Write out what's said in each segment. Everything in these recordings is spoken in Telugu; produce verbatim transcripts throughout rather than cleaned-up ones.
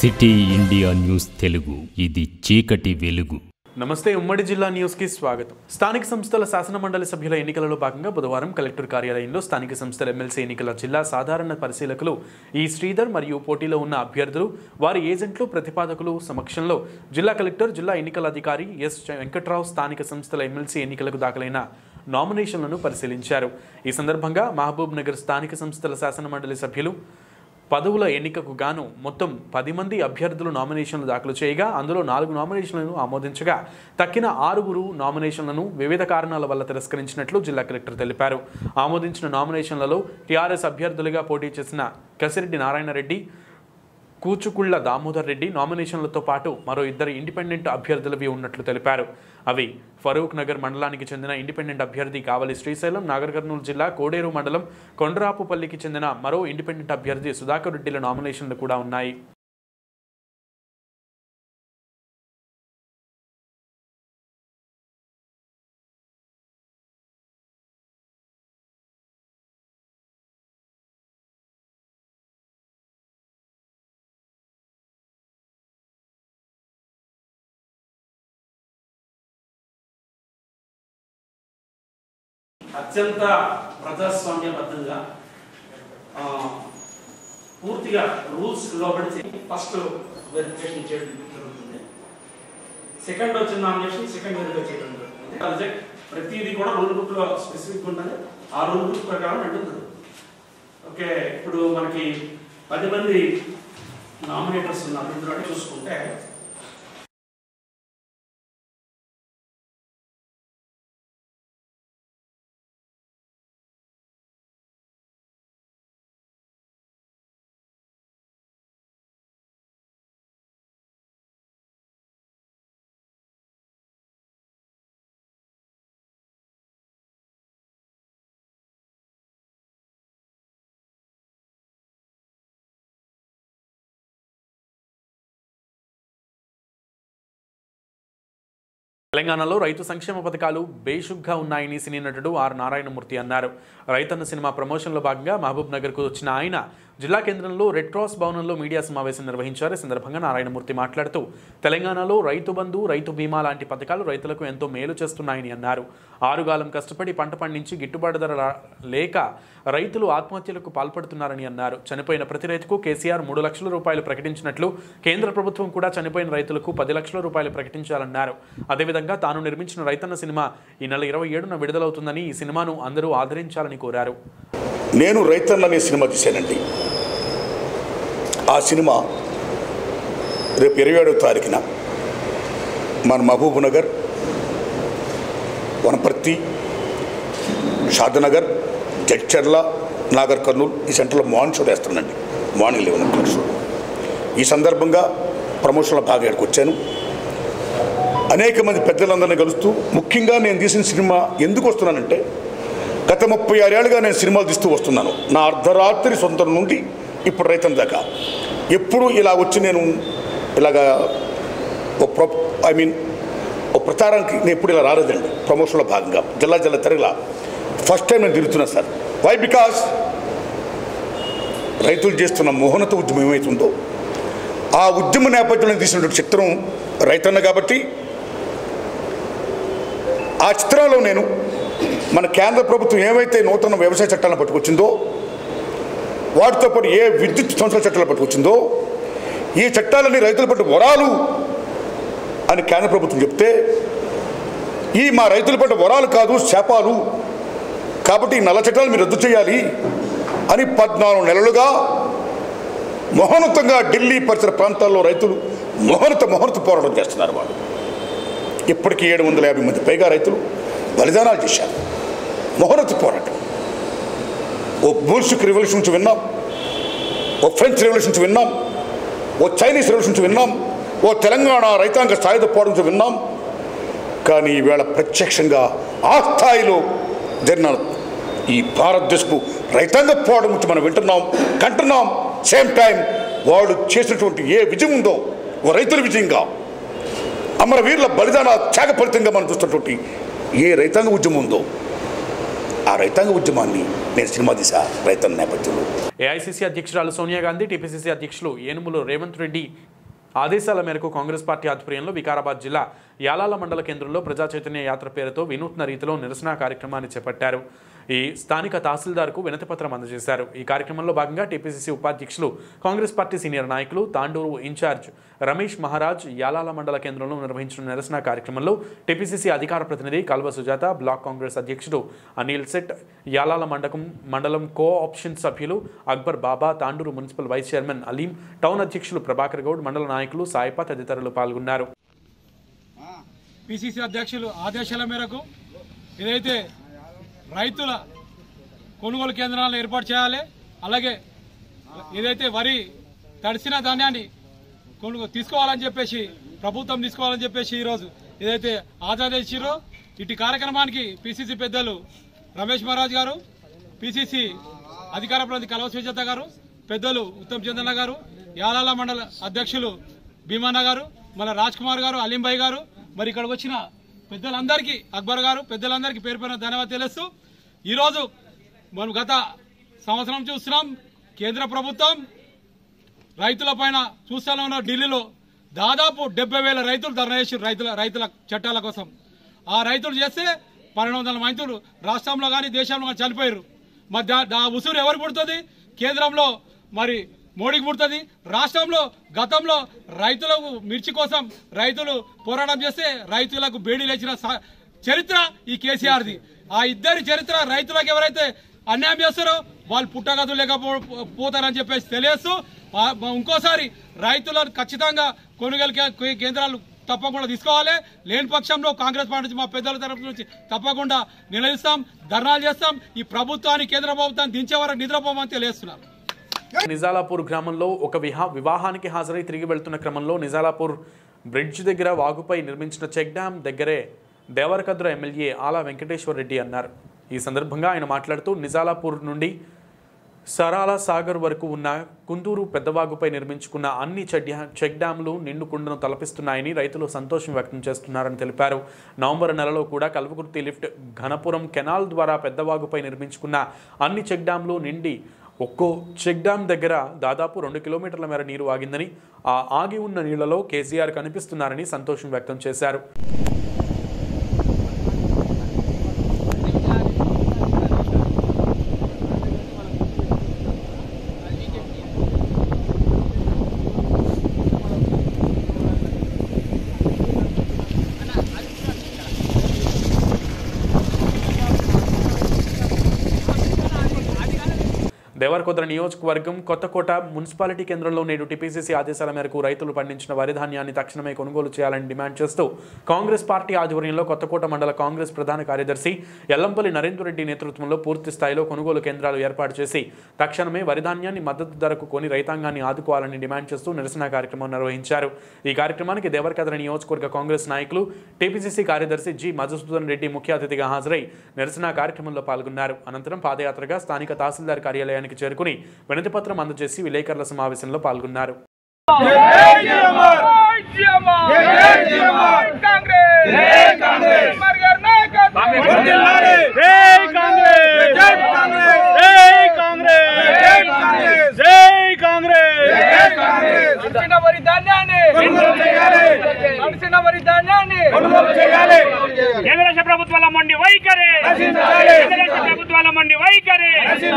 సిటీ ఇండియా న్యూస్ తెలుగు ఇది చీకటి వెలుగు. నమస్తే. ఉమ్మడి జిల్లా న్యూస్ కి స్వాగతం. స్థానిక సంస్థల శాసన మండలి సభ్యుల ఎన్నికలలో భాగంగా బుధవారం కలెక్టర్ కార్యాలయంలో స్థానిక సంస్థల ఎమ్మెల్సీ ఎన్నికల జిల్లా సాధారణ పరిశీలకులు ఈ శ్రీధర్ మరియు పోటీలో ఉన్న అభ్యర్థులు వారి ఏజెంట్లు ప్రతిపాదకులు సమక్షంలో జిల్లా కలెక్టర్ జిల్లా ఎన్నికల అధికారి ఎస్ వెంకట్రావు స్థానిక సంస్థల ఎమ్మెల్సీ ఎన్నికలకు దాఖలైన నామినేషన్లను పరిశీలించారు. ఈ సందర్భంగా మహబూబ్ నగర్ స్థానిక సంస్థల శాసన మండలి సభ్యులు పదవుల ఎన్నికకు గాను మొత్తం పది మంది అభ్యర్థులు నామినేషన్లు దాఖలు చేయగా అందులో నాలుగు నామినేషన్లను ఆమోదించగా తక్కిన ఆరుగురు నామినేషన్లను వివిధ కారణాల వల్ల తిరస్కరించినట్లు జిల్లా కలెక్టర్ తెలిపారు. ఆమోదించిన నామినేషన్లలో టీఆర్ఎస్ అభ్యర్థులుగా పోటీ చేసిన కసిరెడ్డి నారాయణరెడ్డి, కూచుకుళ్ల దామోదర్ రెడ్డి నామినేషన్లతో పాటు మరో ఇద్దరు ఇండిపెండెంట్ అభ్యర్థులవి ఉన్నట్లు తెలిపారు. అవి ఫరూక్ నగర్ మండలానికి చెందిన ఇండిపెండెంట్ అభ్యర్థి కావలి శ్రీశైలం, నాగర్ కర్నూలు జిల్లా కోడేరు మండలం కొండ్రాపుపల్లికి చెందిన మరో ఇండిపెండెంట్ అభ్యర్థి సుధాకర్ రెడ్డిల నామినేషన్లు కూడా ఉన్నాయి. అత్యంత ప్రజాస్వామ్యబద్ధంగా పూర్తిగా రూల్స్ లోబడి ఫస్ట్ వెరిఫికేషన్ చేయడం జరుగుతుంది. సెకండ్ వచ్చిన నామినేషన్ సెకండ్ వెరిఫై చేయడం జరుగుతుంది. ప్రతిదీ కూడా రూల్ బుక్ లో స్పెసిఫిక్ ఉంటుంది. ఆ రూల్ బుక్ ప్రకారం ఉంటుంది. ఓకే, ఇప్పుడు మనకి పది మంది నామినేటర్స్ ఉన్నారు. ఇందులో చూసుకుంటే తెలంగాణలో రైతు సంక్షేమ పథకాలు బేషుగ్గా ఉన్నాయని సినీ నటుడు ఆర్ నారాయణమూర్తి అన్నారు. రైతన్న సినిమా ప్రమోషన్లో భాగంగా మహబూబ్ నగర్కు వచ్చిన ఆయన జిల్లా కేంద్రంలో రెడ్ క్రాస్ భవనంలో మీడియా సమావేశం నిర్వహించారు. ఈ సందర్భంగా నారాయణమూర్తి మాట్లాడుతూ తెలంగాణలో రైతు బంధు, రైతు బీమా లాంటి పథకాలు రైతులకు ఎంతో మేలు చేస్తున్నాయని అన్నారు. ఆరుగాలం కష్టపడి పంట పండించి గిట్టుబాటు ధర లేక రైతులు ఆత్మహత్యలకు పాల్పడుతున్నారని అన్నారు. చనిపోయిన ప్రతి రైతుకు కేసీఆర్ మూడు లక్షల రూపాయలు ప్రకటించినట్లు కేంద్ర ప్రభుత్వం కూడా చనిపోయిన రైతులకు పది లక్షల రూపాయలు ప్రకటించాలన్నారు. అదేవిధంగా తాను నిర్మించిన రైతన్న సినిమా ఈ నెల ఇరవై ఏడున విడుదలవుతుందని ఈ సినిమాను అందరూ ఆదరించాలని కోరారు. నేను రైతన్న అనే సినిమా తీశానండి. ఆ సినిమా రేపు ఇరవై ఏడవ తారీఖున మన మహబూబ్ నగర్, వనపర్తి, షాద్నగర్, జడ్చర్ల, నాగర్ కర్నూలు ఈ సెంటర్లో మార్నింగ్ షో వేస్తానండి. Morning eleven o'clock show. ఈ సందర్భంగా ప్రమోషన్లో బాగా ఇక్కడికి వచ్చాను. అనేక మంది పెద్దలందరినీ కలుస్తూ, ముఖ్యంగా నేను తీసిన సినిమా ఎందుకు వస్తున్నానంటే గత ముప్పై ఆరేళ్ళుగా నేను సినిమాలు తీస్తూ వస్తున్నాను. నా అర్ధరాత్రి సొంతం నుండి ఇప్పుడు రైతన్న దాకా ఎప్పుడు ఇలా వచ్చి నేను ఇలాగా ఓ ప్రొ ఐ మీన్ ఓ ప్రచారానికి నేను ఎప్పుడు ఇలా రాలేదండి. ప్రమోషన్లో భాగంగా జిల్లా జిల్లా తిరగలా ఫస్ట్ టైం నేను తిరుగుతున్నాను సార్. వై? బికాస్ రైతులు చేస్తున్న మోహనత ఉద్యమం ఏమవుతుందో ఆ ఉద్యమ నేపథ్యంలో తీసినటువంటి చిత్రం రైతన్న కాబట్టి ఆ చిత్రంలో నేను మన కేంద్ర ప్రభుత్వం ఏవైతే నూతన వ్యవసాయ చట్టాలను పట్టుకొచ్చిందో, వాటితో పాటు ఏ విద్యుత్ సంస్థల చట్టాలు పట్టుకొచ్చిందో, ఈ చట్టాలన్నీ రైతుల పట్ల వరాలు అని కేంద్ర ప్రభుత్వం చెప్తే, ఈ మా రైతుల పట్ల వరాలు కాదు శాపాలు కాబట్టి ఈ నల్ల చట్టాలు మీరు రద్దు చేయాలి అని పద్నాలుగు నెలలుగా మహోన్నతంగా ఢిల్లీ పరిసర ప్రాంతాల్లో రైతులు మహోన్నత మహోన్నత పోరాటం చేస్తున్నారు. వాళ్ళు ఇప్పటికీ ఏడు వందల యాభై మంది పైగా రైతులు బలిదానాలు చేశారు. మహోన్నత పోరాటం. ఓ బోల్షిక్ రెవల్యూషన్ నుంచి విన్నాం, ఓ ఫ్రెంచ్ రెవల్యూషన్ నుంచి విన్నాం, ఓ చైనీస్ రెవల్యూషన్ నుంచి విన్నాం, ఓ తెలంగాణ రైతాంగ స్థాయితో పోవడం నుంచి విన్నాం. కానీ ఈవేళ ప్రత్యక్షంగా ఆ స్థాయిలో జరిగిన ఈ భారతదేశపు రైతాంగ పోవడం నుంచి మనం వింటున్నాం, కంటున్నాం. సేమ్ టైం వాళ్ళు చేసినటువంటి ఏ విజయం ఉందో ఓ రైతుల విజయంగా, అమరవీరుల బలిదాన త్యాగ ఫలితంగా మనం చూస్తున్నటువంటి ఏ రైతాంగ ఉద్యమం ఉందో ఆ రైతాంగ ఉద్యమాన్ని నేను సినిమా తీసా రైతన్న నేపథ్యంలో. ఏఐసీసీ అధ్యక్షురాలు సోనియా గాంధీ, టీపీసీసీ అధ్యక్షులు ఏనుములు రేవంత్ రెడ్డి ఆదేశాల మేరకు కాంగ్రెస్ పార్టీ ఆధ్వర్యంలో వికారాబాద్ జిల్లా యాలాల మండల కేంద్రంలో ప్రజా చైతన్య యాత్ర పేరుతో వినూత్న రీతిలో నిరసన కార్యక్రమాన్ని చేపట్టారు. ఈ స్థానిక తహసీల్దార్కు వినతిపత్రం అందజేశారు. ఈ కార్యక్రమంలో భాగంగా టీపీసీసీ ఉపాధ్యక్షులు కాంగ్రెస్ పార్టీ సీనియర్ నాయకులు తాండూరు ఇన్ఛార్జ్ రమేష్ మహారాజ్ యాలాల మండల కేంద్రంలో నిర్వహించిన నిరసన కార్యక్రమంలో టీపీసీసీ అధికార ప్రతినిధి కల్వ సుజాత, బ్లాక్ కాంగ్రెస్ అధ్యక్షుడు అనిల్ సెట్, యాలాల మండకం మండలం కో ఆప్షన్ సభ్యులు Akbar Baba, Tandur municipal vice chairman Aleem, town అధ్యక్షులు ప్రభాకర్ గౌడ్, మండల నాయకులు సాయిప తదితరులు పాల్గొన్నారు. పిసిసి అధ్యక్షులు ఆదేశాల మేరకు ఏదైతే రైతుల కొనుగోలు కేంద్రాలను ఏర్పాటు చేయాలి, అలాగే ఏదైతే వరి తడిసిన ధాన్యాన్ని కొనుగోలు తీసుకోవాలని చెప్పేసి ప్రభుత్వం తీసుకోవాలని చెప్పేసి ఈరోజు ఏదైతే ఆదేశించారో ఇటు కార్యక్రమానికి పిసిసి పెద్దలు రమేష్ మహారాజ్ గారు, పిసిసి అధికార ప్రతినిధి కల్వ సుజాత గారు, పెద్దలు ఉత్తమ్ చంద్రన్న గారు, యాలాల మండల అధ్యక్షులు భీమన్న గారు, మన రాజ్ కుమార్ గారు, అలీంబాయి గారు, మరి ఇక్కడికి వచ్చిన పెద్దలందరికీ అక్బర్ గారు పెద్దలందరికీ పేరు పేరున ధన్యవాదాలు తెలుస్తూ ఈరోజు మనం గత సంవత్సరం చూస్తున్నాం కేంద్ర ప్రభుత్వం రైతుల పైన చూస్తూనే ఉన్న ఢిల్లీలో దాదాపు డెబ్బై వేల రైతులు ధర్నా చేసి రైతుల రైతుల చట్టాల కోసం. ఆ రైతులు చేస్తే పన్నెండు వందల రైతులు రాష్ట్రంలో కానీ దేశంలో కానీ చనిపోయారు. మరి దా ఉసురు ఎవరు పుడుతుంది? కేంద్రంలో మరి మోడీకి పుడుతుంది. రాష్ట్రంలో గతంలో రైతులకు మిర్చి కోసం రైతులు పోరాటం చేస్తే రైతులకు బేడీ లేచిన చరిత్ర ఈ కేసీఆర్ది. ఆ ఇద్దరి చరిత్ర రైతులకు ఎవరైతే అన్యాయం చేస్తారో వాళ్ళు పుట్టగతులు లేకపోతారని చెప్పేసి తెలియస్తూ ఇంకోసారి రైతులను ఖచ్చితంగా కొనుగోలు కేంద్రాలు తప్పకుండా తీసుకోవాలి. లేని పక్షంలో కాంగ్రెస్ పార్టీ నుంచి మా పెద్దల తరఫు నుంచి తప్పకుండా నిలదీస్తాం, ధర్నాలు చేస్తాం. ఈ ప్రభుత్వాన్ని కేంద్ర ప్రభుత్వాన్ని దించే వరకు నిద్రపోమని తెలియజేస్తున్నాం. నిజాలాపూర్ గ్రామంలో ఒక విహా వివాహానికి హాజరై తిరిగి వెళ్తున్న క్రమంలో నిజాలాపూర్ బ్రిడ్జ్ దగ్గర వాగుపై నిర్మించిన చెక్ డ్యాం దగ్గరే దేవరకద్ర ఎమ్మెల్యే ఆలా వెంకటేశ్వర రెడ్డి అన్నారు. ఈ సందర్భంగా ఆయన మాట్లాడుతూ నిజాలాపూర్ నుండి సరాల సాగర్ వరకు ఉన్న కుందూరు పెద్దవాగుపై నిర్మించుకున్న అన్ని చెక్ డ్యాంలు నిండు కుండను తలపిస్తున్నాయని రైతులు సంతోషం వ్యక్తం చేస్తున్నారని తెలిపారు. నవంబర్ నెలలో కూడా కల్వకుర్తి లిఫ్ట్ ఘనపురం కెనాల్ ద్వారా పెద్దవాగుపై నిర్మించుకున్న అన్ని చెక్ డ్యాంలు నిండి ఒక్కో చెక్ డ్యాం దగ్గర దాదాపు రెండు కిలోమీటర్ల మేర నీరు ఆగిందని, ఆ ఆగి ఉన్న నీళ్లలో కేసీఆర్ కనిపిస్తున్నారని సంతోషం వ్యక్తం చేశారు. దేవరకొద్ర నియోజకవర్గం కొత్తకోట మున్సిపాలిటీ కేంద్రంలో నేడు టీపీసీసీ ఆదేశాల మేరకు రైతులు పండించిన వరి ధాన్యాన్ని తక్షణమే కొనుగోలు చేయాలని డిమాండ్ చేస్తూ కాంగ్రెస్ పార్టీ ఆధ్వర్యంలో కొత్తకోట మండల కాంగ్రెస్ ప్రధాన కార్యదర్శి ఎల్లంపల్లి నరేందర్ రెడ్డి నేతృత్వంలో పూర్తి స్థాయిలో కొనుగోలు కేంద్రాలు ఏర్పాటు చేసి తక్షణమే వరి ధాన్యాన్ని మద్దతు ధరకు కొని రైతాంగాన్ని ఆదుకోవాలని డిమాండ్ చేస్తూ నిరసన కార్యక్రమం నిర్వహించారు. ఈ కార్యక్రమానికి దేవరకొద్ర నియోజకవర్గ కాంగ్రెస్ నాయకులు టీపీసీసీ కార్యదర్శి జి మధుసూదన్ రెడ్డి ముఖ్య అతిథిగా హాజరై నిరసన కార్యక్రమంలో పాల్గొన్నారు. అనంతరం పాదయాత్రగా స్థానిక తహసీల్దార్ కార్యాలయానికి చేరుకుని వినతిపత్రం అందజేసి విలేకరుల సమావేశంలో పాల్గొన్నారు. కేంద్ర ప్రభుత్వాల మొండి వైఖరి, ప్రభుత్వాల మొండి వైఖరి,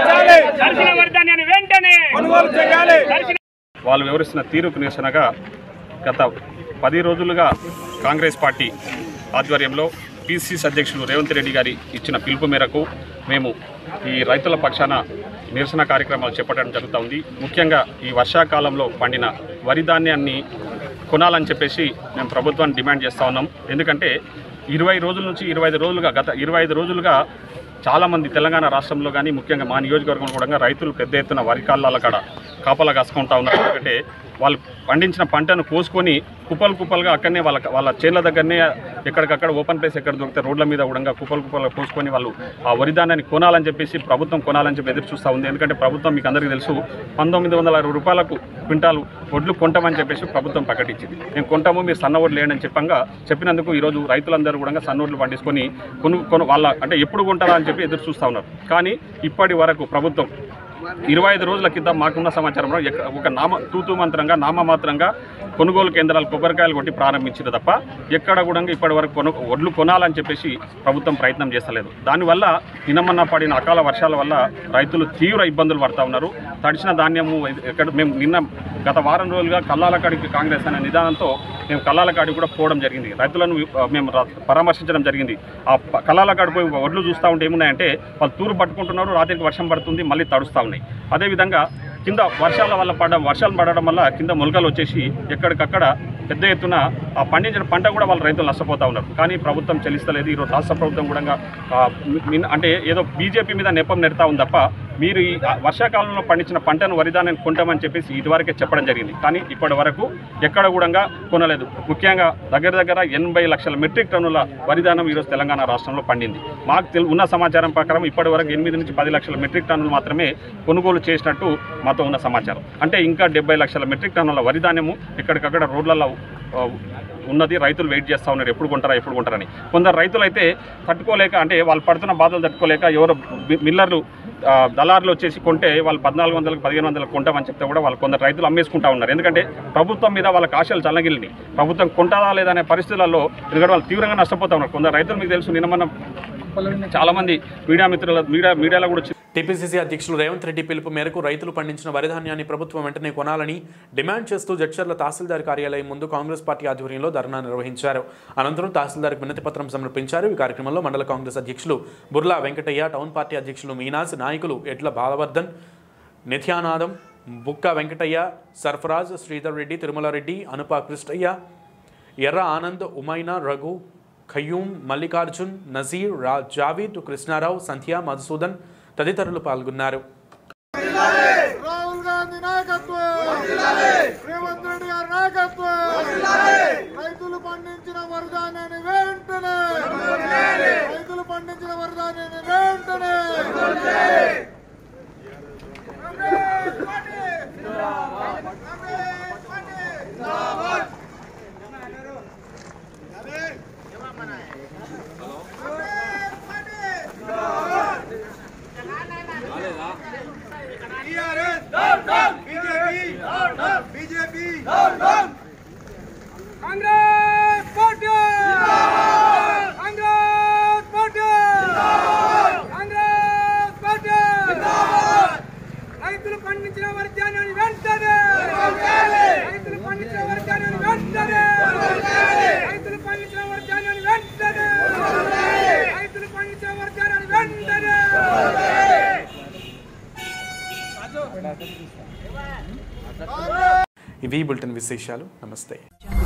వెంటనే వాళ్ళు వివరిస్తున్న తీరుకు నిరసనగా గత పది రోజులుగా కాంగ్రెస్ పార్టీ ఆధ్వర్యంలో పిసిసి అధ్యక్షులు రేవంత్ రెడ్డి గారి ఇచ్చిన పిలుపు మేరకు మేము ఈ రైతుల పక్షాన నిరసన కార్యక్రమాలు చేపట్టడం జరుగుతూ ఉంది. ముఖ్యంగా ఈ వర్షాకాలంలో పండిన వరి ధాన్యాన్ని కొనాలని చెప్పేసి మేము ప్రభుత్వాన్ని డిమాండ్ చేస్తూ ఉన్నాం. ఎందుకంటే ఇరవై రోజుల నుంచి ఇరవై ఐదు రోజులుగా గత ఇరవై ఐదు రోజులుగా చాలామంది తెలంగాణ రాష్ట్రంలో కానీ ముఖ్యంగా మా నియోజకవర్గంలో కూడా రైతులు పెద్ద ఎత్తున వరి కాళ్ళ కాడ కాపలా కాసుకుంటా ఉన్నారు. ఎందుకంటే వాళ్ళు పండించిన పంటను కోసుకొని కుప్పలు కుప్పలుగా అక్కడనే వాళ్ళ వాళ్ళ చేళ్ల దగ్గరనే ఎక్కడికక్కడ ఓపెన్ ప్లేస్ ఎక్కడ దొరికితే రోడ్ల మీద కూడా కుప్పలు కుప్పలుగా కోసుకొని వాళ్ళు ఆ వరి ధాన్యాన్ని కొనాలని చెప్పేసి ప్రభుత్వం కొనాలని చెప్పి ఎదురు చూస్తూ ఉంది. ఎందుకంటే ప్రభుత్వం మీకు అందరికీ తెలుసు పంతొమ్మిది వందల అరవై రూపాయలకు క్వింటాలు వడ్లు కొంటామని చెప్పేసి ప్రభుత్వం ప్రకటించింది. మేము కొంటాము, మీరు సన్న వడ్లు వేయండి అని చెప్పంగా చెప్పినందుకు ఈరోజు రైతులందరూ కూడా సన్న వడ్లు పండించుకొని కొను కొను వాళ్ళ అంటే ఎప్పుడు కొంటారా అని చెప్పి ఎదురు చూస్తూ ఉన్నారు. కానీ ఇప్పటి వరకు ప్రభుత్వం ఇరవై ఐదు రోజుల క్రితం మాకున్న సమాచారంలో ఒక నామ తూతూ మంత్రంగా నామమాత్రంగా కొనుగోలు కేంద్రాలు కొబ్బరికాయలు కొట్టి ప్రారంభించారు తప్ప ఎక్కడ కూడా ఇప్పటి వరకు కొను వడ్లు కొనాలని చెప్పేసి ప్రభుత్వం ప్రయత్నం చేస్తలేదు. దానివల్ల నిన్నమన్న పడిన అకాల వర్షాల వల్ల రైతులు తీవ్ర ఇబ్బందులు పడతా ఉన్నారు. తడిచిన ధాన్యము ఎక్కడ మేము నిన్న గత వారం రోజులుగా కల్లాలకాడికి కాంగ్రెస్ అనే నిదానంతో మేము కల్లాలకాడికి కూడా పోవడం జరిగింది. రైతులను మేము పరామర్శించడం జరిగింది. ఆ కల్లాలకాడి పోయి వడ్లు చూస్తూ ఉంటే ఏమున్నాయంటే వాళ్ళు తూరు పట్టుకుంటున్నారు, రాత్రికి వర్షం పడుతుంది, మళ్ళీ తడుస్తూ ఉన్నాయి. అదేవిధంగా కింద వర్షాల వల్ల పడడం వర్షాలు పడడం వల్ల కింద మొలకలు వచ్చేసి ఎక్కడికక్కడ పెద్ద ఎత్తున ఆ పండించిన పంట కూడా వాళ్ళ రైతులు నష్టపోతూ ఉన్నారు. కానీ ప్రభుత్వం చెల్లిస్తలేదు. ఈరోజు రాష్ట్ర ప్రభుత్వం కూడా అంటే ఏదో బీజేపీ మీద నెపం నెడతా ఉంది తప్ప మీరు ఈ వర్షాకాలంలో పండించిన పంటను వరిధాన్యాన్ని కొంటామని చెప్పేసి ఇదివరకే చెప్పడం జరిగింది. కానీ ఇప్పటి వరకు ఎక్కడ కూడా కొనలేదు. ముఖ్యంగా దగ్గర దగ్గర ఎనభై లక్షల మెట్రిక్ టన్నుల వరిధాన్యం ఈరోజు తెలంగాణ రాష్ట్రంలో పండింది. మాకు ఉన్న సమాచారం ప్రకారం ఇప్పటి వరకు ఎనిమిది నుంచి పది లక్షల మెట్రిక్ టన్నులు మాత్రమే కొనుగోలు చేసినట్టు మాతో ఉన్న సమాచారం. అంటే ఇంకా డెబ్బై లక్షల మెట్రిక్ టన్నుల వరిధాన్యము ఎక్కడికక్కడ రోడ్లలో ఉన్నది. రైతులు వెయిట్ చేస్తూ ఉన్నారు ఎప్పుడు కొంటారా ఎప్పుడు కొంటారని. కొందరు రైతులు అయితే తట్టుకోలేక అంటే వాళ్ళు పడుతున్న బాధలు తట్టుకోలేక ఎవరో మిల్లర్లు దళారులు వచ్చేసి కొంటే వాళ్ళు పద్నాలుగు వందలకు పదిహేను వందలకు కొంటామని చెప్తే కూడా వాళ్ళు కొందరు రైతులు అమ్మేసుకుంటా ఉన్నారు. ఎందుకంటే ప్రభుత్వం మీద వాళ్ళకి ఆశలు చల్లగిలిని ప్రభుత్వం కొంటారా లేదనే పరిస్థితులలో ఎందుకంటే వాళ్ళు తీవ్రంగా నష్టపోతూ ఉన్నారు. కొందరు రైతులు మీకు తెలుసు నిన్న మనం చాలా మంది మీడియా మిత్రుల మీడియా మీడియాలో కూడా టీపీసీసీ అధ్యక్షులు రేవంత్ రెడ్డి పిలుపు మేరకు రైతులు పండించిన వరిధాన్యాన్ని ప్రభుత్వం వెంటనే కొనాలని డిమాండ్ చేస్తూ జడ్చర్ల తహసీల్దార్ కార్యాలయం ముందు కాంగ్రెస్ పార్టీ ఆధ్వర్యంలో ధర్నా నిర్వహించారు. అనంతరం తహసీల్దార్కు వినతి పత్రం సమర్పించారు. ఈ కార్యక్రమంలో మండల కాంగ్రెస్ అధ్యక్షులు బుర్లా వెంకటయ్య, టౌన్ పార్టీ అధ్యక్షులు మీనాజ్, నాయకులు ఎడ్ల బాలవర్ధన్, నిత్యానాదం, బుక్క వెంకటయ్య, సర్ఫరాజ్, శ్రీధర్ రెడ్డి, తిరుమల రెడ్డి, అనుప కృష్ణయ్య, ఎర్ర ఆనంద్, ఉమైనా, రఘు, ఖయ్యూమ్, మల్లికార్జున్, నజీర్, రా జావీద్, కృష్ణారావు, సంధ్య, మధుసూదన్ తదితరులు పాల్గొన్నారు. రాహుల్ గాంధీ నాయకత్వం, రేవంత్ రెడ్డి గారి నాయకత్వం, రైతులు పండించిన వరిధాన్యాన్ని వెంటనే రైతులు పండించిన వరిధాన్యాన్ని వెంటనే Congress party Congress party Congress party రైతులు పండించిన వరిధాన్యాన్ని వెంటనే రైతులు పండించిన వరిధాన్యాన్ని వెంటనే రైతులు పండించిన వరిధాన్యాన్ని వెంటనే రైతులు పండించిన వరిధాన్యాన్ని వెంటనే ఇవి బులెటిన్ విశేషాలు. నమస్తే.